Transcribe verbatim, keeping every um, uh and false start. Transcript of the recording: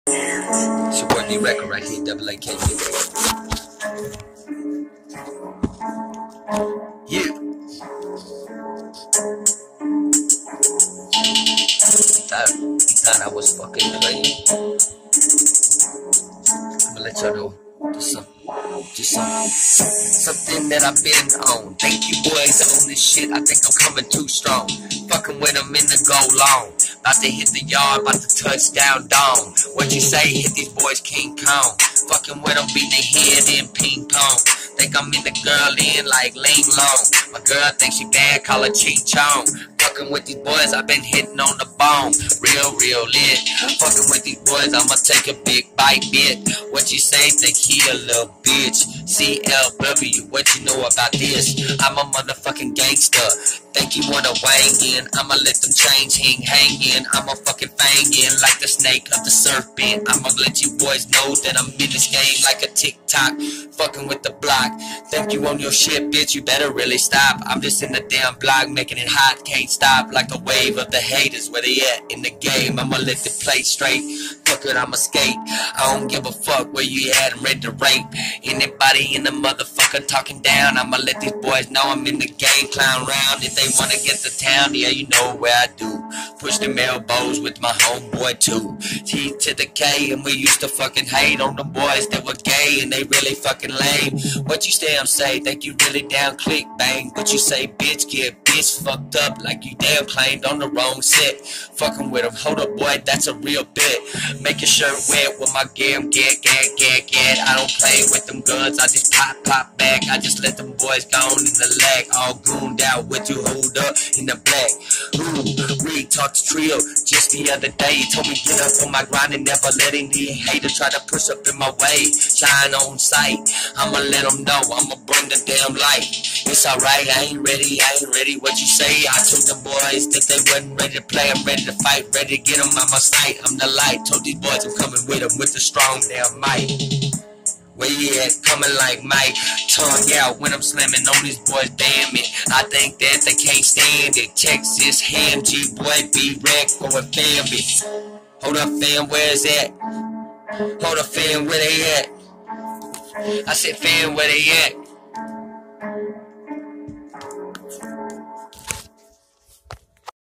It's your boy D Record right here, double A K G. Yeah. Thought, you thought I was fucking crazy. I'ma let y'all know just something, just something, something that I've been on. Thank you boys on this shit. I think I'm coming too strong. Fucking with them in the go long. About to hit the yard, about to touch down dome. What you say? Hit these boys King Kong. Fucking with them, beating their head in ping pong. Think I'm in the girl in like Ling Long. My girl thinks she bad, call her Ching Chong. Fucking with these boys, I've been hitting on the bone. Real, real lit. Fucking with these boys, I'ma take a big bite bit. What you say? Think he a little bitch. C L W, what you know about this? I'm a motherfucking gangster. Think you wanna wang in? I'ma let them chains hang, hang in. I'ma fucking fang in like the snake of the serpent. I'ma let you boys know that I'm in this game like a TikTok. Fucking with the block. Think you on your shit, bitch, you better really stop. I'm just in the damn block making it hot, can't stop. Like a wave of the haters, where they at in the game? I'ma let it play straight. Fuck it, I'ma skate. I don't give a fuck where you at, I'm ready to rape anybody in the motherfucker talking down. I'ma let these boys know I'm in the game, clown round. If they wanna get to town, yeah, you know where I do. Push them elbows with my homeboy too. T to the K, and we used to fucking hate on them boys that were gay and they really fucking lame. What you damn say? Think you really down click bang? What you say, bitch? Get bitch fucked up like you damn claimed on the wrong set. Fucking with them, hold up, boy, that's a real bit. Make your shirt wet with my gam, get, get, get, get. I don't play with them guns, I just pop, pop back. I just let them boys go on in the leg, all gooned out with you, hold up in the black. Ooh, we talked to Trio just the other day. He told me get up on my grind and never let any hater try to push up in my way. Shine on sight, I'ma let them know, I'ma bring the damn light. It's alright, I ain't ready, I ain't ready. What you say? I told the boys that they wasn't ready to play. I'm ready to fight, ready to get them out my sight. I'm the light, told these boys I'm coming with them with the strong damn might. Where you at? Coming like Mike. Tongue out when I'm slamming on these boys, damn it. I think that they can't stand it. Texas, Ham, G, boy, B-Rec, going Bambi. Hold up, fam, where's that? Hold up, fam, where they at? I said, fam, where they at?